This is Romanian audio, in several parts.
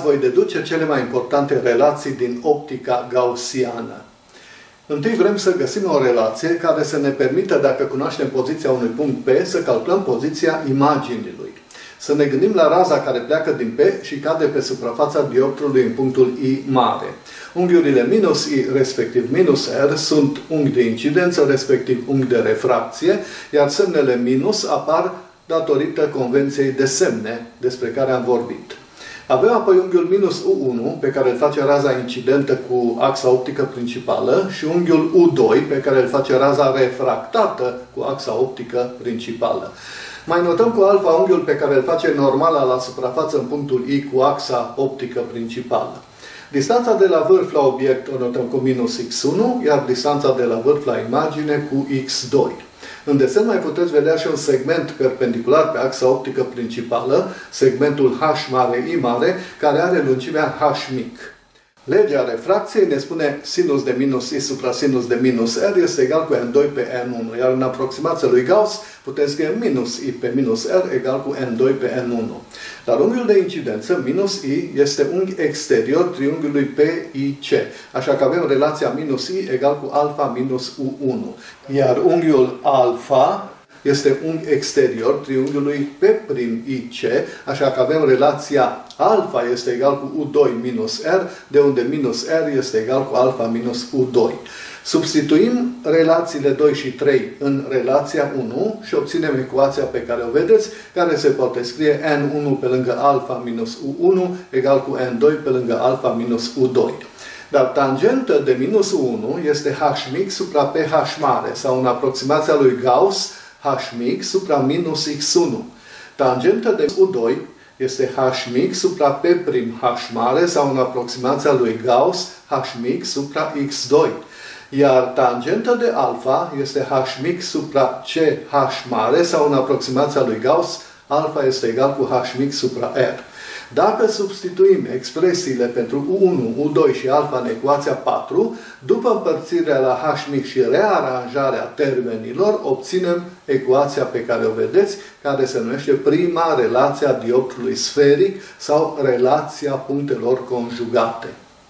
voi deduce cele mai importante relații din optica gaussiană. Întâi vrem să găsim o relație care să ne permită, dacă cunoaștem poziția unui punct P, să calculăm poziția imaginii lui. Să ne gândim la raza care pleacă din P și cade pe suprafața dioptrului în punctul I mare. Unghiurile minus I, respectiv minus R, sunt unghi de incidență, respectiv unghi de refracție, iar semnele minus apar datorită convenției de semne despre care am vorbit. Avem apoi unghiul minus U1, pe care îl face raza incidentă cu axa optică principală, și unghiul U2, pe care îl face raza refractată cu axa optică principală. Mai notăm cu alfa unghiul pe care îl face normala la suprafață în punctul I cu axa optică principală. Distanța de la vârf la obiect o notăm cu minus x1, iar distanța de la vârf la imagine cu x2. În desen mai puteți vedea și un segment perpendicular pe axa optică principală, segmentul H mare I mare, care are lungimea H mic. Legea refracției ne spune sinus de minus I supra sinus de minus R este egal cu N2 pe N1, iar în aproximația lui Gauss putem scrie minus I pe minus R egal cu N2 pe N1. Dar unghiul de incidență, minus I, este unghi exterior triunghiului PIC, așa că avem relația minus I egal cu alfa minus U1. Iar unghiul alfa este unghi exterior triunghiului P'IC, așa că avem relația alfa este egal cu U2 minus R, de unde minus R este egal cu alfa minus U2. Substituim relațiile 2 și 3 în relația 1 și obținem ecuația pe care o vedeți, care se poate scrie N1 pe lângă alfa minus U1 egal cu N2 pe lângă alfa minus U2. Dar tangentă de minus U1 este H mic supra PH mare, sau în aproximația lui Gauss, H mic supra minus x1. Tangentă de U2 este H mic supra P'H mare, sau în aproximația lui Gauss, H mic supra x2. Iar tangentă de alfa este H mic supra CH mare, sau în aproximația lui Gauss, alfa este egal cu H mic supra R. Dacă substituim expresiile pentru U1, U2 și alfa în ecuația 4, după împărțirea la H mic și rearanjarea termenilor, obținem ecuația pe care o vedeți, care se numește prima relație a dioptrului sferic sau relația punctelor conjugate.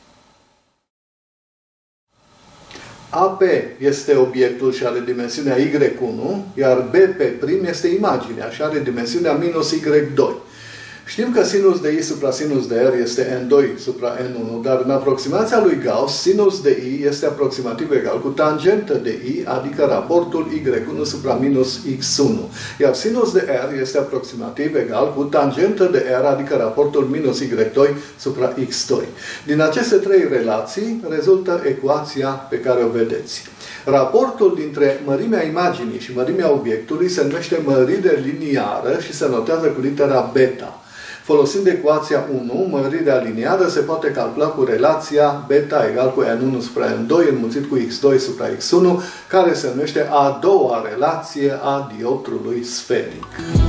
AP este obiectul și are dimensiunea Y1, iar BP' este imaginea și are dimensiunea minus Y2. Știm că sinus de I supra sinus de R este N2 supra N1, dar în aproximația lui Gauss, sinus de I este aproximativ egal cu tangentă de I, adică raportul Y1 supra minus X1. Iar sinus de R este aproximativ egal cu tangentă de R, adică raportul minus Y2 supra X2. Din aceste trei relații rezultă ecuația pe care o vedeți. Raportul dintre mărimea imaginii și mărimea obiectului se numește mărire liniară și se notează cu litera beta. Folosind ecuația 1, mărirea liniară se poate calcula cu relația beta egal cu N1 supra N2 înmulțit cu X2 supra X1, care se numește a doua relație a dioptrului sferic.